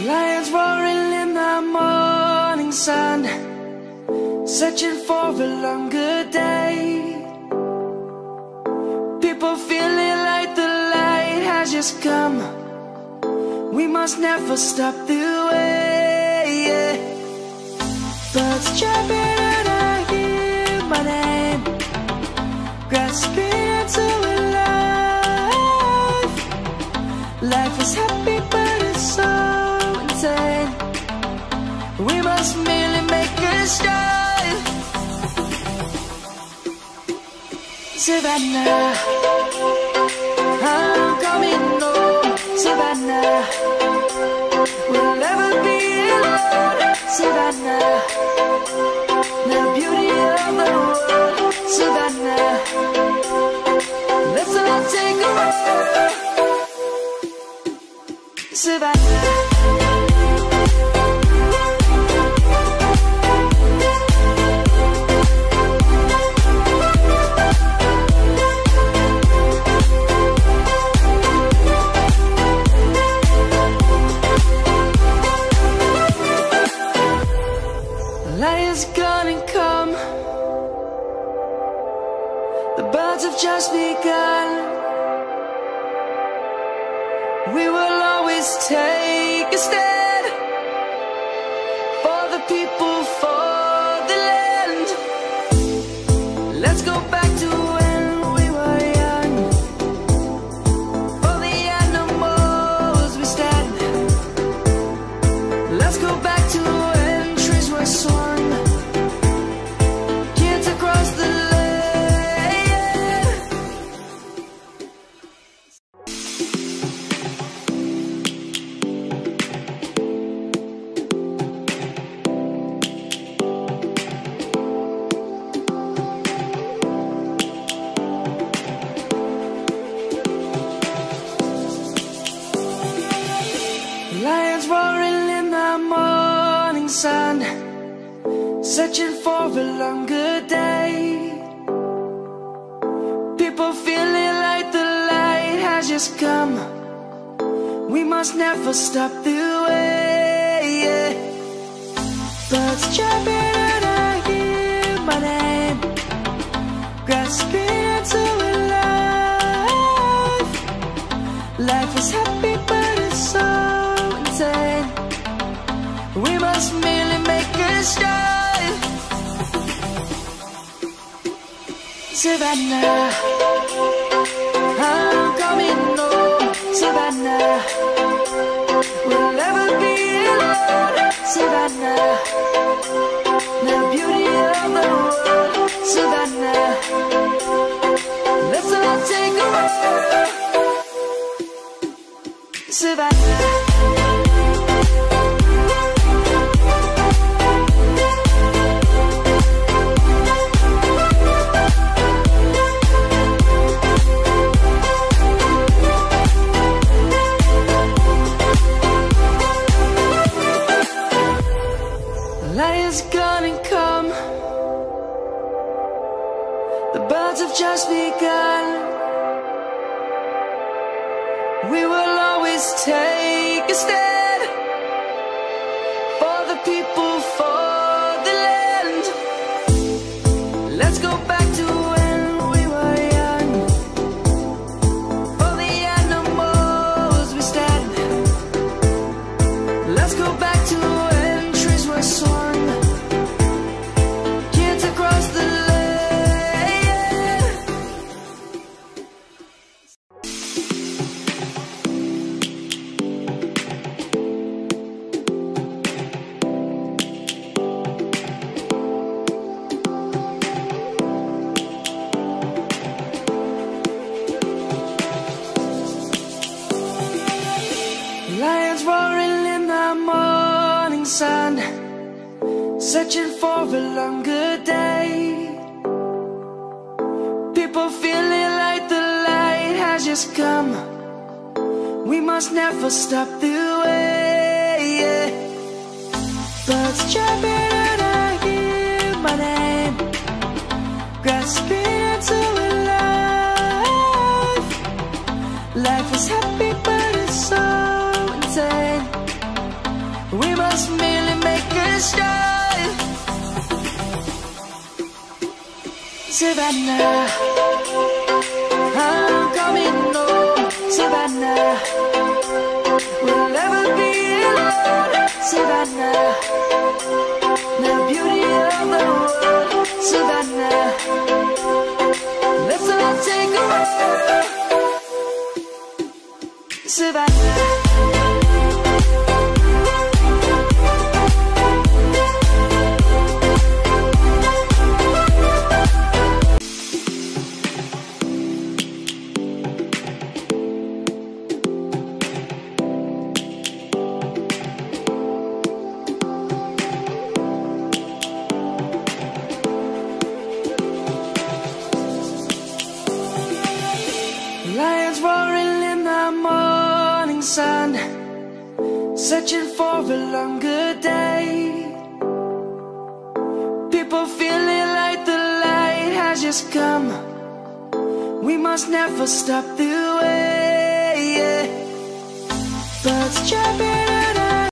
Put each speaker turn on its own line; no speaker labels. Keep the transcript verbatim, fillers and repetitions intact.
Lions roaring in the morning sun, searching for a longer day. People feeling like the light has just come. We must never stop the way. Birds chirping and I hear my name, grasping into a life. Life is happy but it's so insane. We must merely make a start. Savannah, I'm coming home. Savannah, we'll never be alone. Savannah, the beauty of the world. Savannah, let's all take a ride. Savannah, Lion's gonna come. The birds have just begun. We will always take a stand for the people, for the land. Let's go back to when we were young. For the animals we stand. Let's go back to when trees were swung. Kids across the land. Lions roaring in the morning sun, searching for a longer day. People feeling like the light has just come. We must never stop the way. Birds chirping and I hear my name, grasping into a life. Life is happy but it's so insane. We must merely make a start. Savannah, I'm coming home. Savannah, we'll never be alone. Savannah, the beauty of the world. Savannah, let's all take a ride. Savannah, Lion's gonna come. The birds have just begun. We will always take a stand for the people, for the land. Let's go back to when we were young. For the animals we stand. Let's go back to when trees were swung. Kids across the land. Lions roaring in the morning sun, searching for a longer day. People feeling like the light has just come. We must never stop the way. Birds chirping and I hear my name, grasping into a life. Life is happy but it's so insane. We must merely make a start. Savannah, I'm coming home. Savannah, we'll never be alone. Savannah, the beauty of the world. Savannah, let's all take a walk. Savannah. Lions roaring in the morning sun, searching for a longer day. People feeling like the light has just come. We must never stop the way. Birds chirping